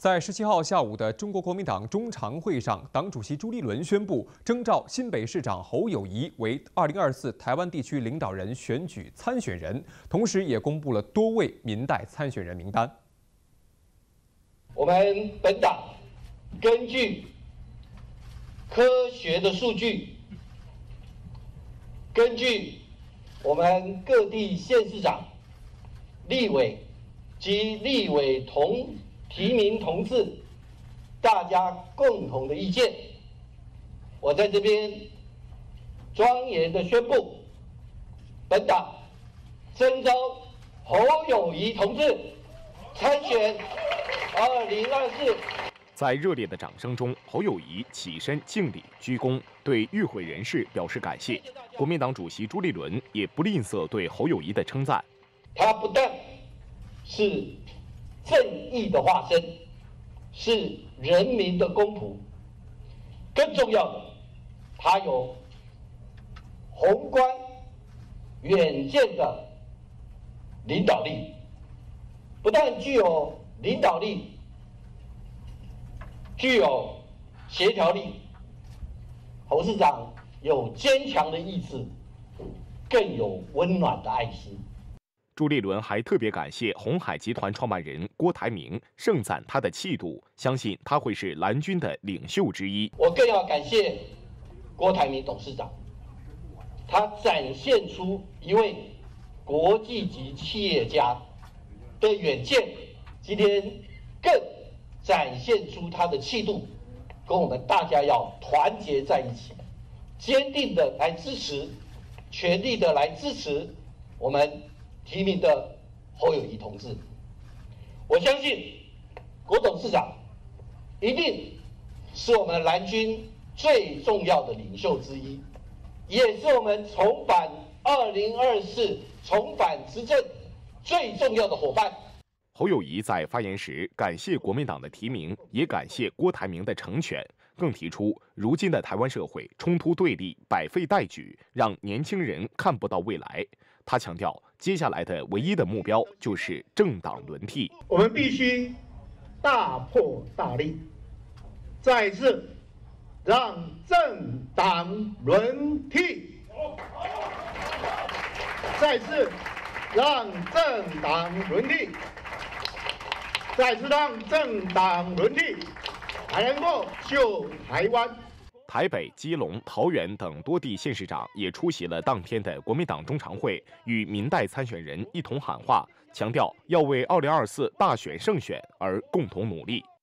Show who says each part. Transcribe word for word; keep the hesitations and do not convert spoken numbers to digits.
Speaker 1: 在十七号下午的中国国民党中常会上，党主席朱立伦宣布征召新北市长侯友宜为二零二四台湾地区领导人选举参选人，同时也公布了多位民代参选人名单。
Speaker 2: 我们本党根据科学的数据，根据我们各地县市长、立委及立委同提名同志大家共同的意见，我在这边庄严的宣布，本党征召侯友宜同志参选二零二四。
Speaker 3: 在热烈的掌声中，侯友宜起身敬礼鞠躬，对与会人士表示感谢。国民党主席朱立伦也不吝啬对侯友宜的称赞。
Speaker 2: 他不但是正义的化身，是人民的公仆，更重要的，他有宏观远见的领导力。不但具有领导力，具有协调力，侯市长有坚强的意志，更有温暖的爱心。
Speaker 3: 朱立伦还特别感谢鸿海集团创办人郭台铭，盛赞他的气度，相信他会是蓝军的领袖之一。
Speaker 2: 我更要感谢郭台铭董事长，他展现出一位国际级企业家的远见，今天更展现出他的气度，跟我们大家要团结在一起，坚定的来支持，全力的来支持我们提名的侯友宜同志。我相信郭董事长一定是我们蓝军最重要的领袖之一，也是我们重返二零二四重返执政最重要的伙伴。
Speaker 3: 侯友宜在发言时感谢国民党的提名，也感谢郭台铭的成全，更提出如今的台湾社会冲突对立，百废待举，让年轻人看不到未来。他强调，接下来的唯一的目标就是政党轮替。
Speaker 4: 我们必须大破大立，再次让政党轮替，再次让政党轮替，再次让政党轮替，才能够救台湾。
Speaker 3: 台北、基隆、桃园等多地县市长也出席了当天的国民党中常会，与民代参选人一同喊话，强调要为二零二四大选胜选而共同努力。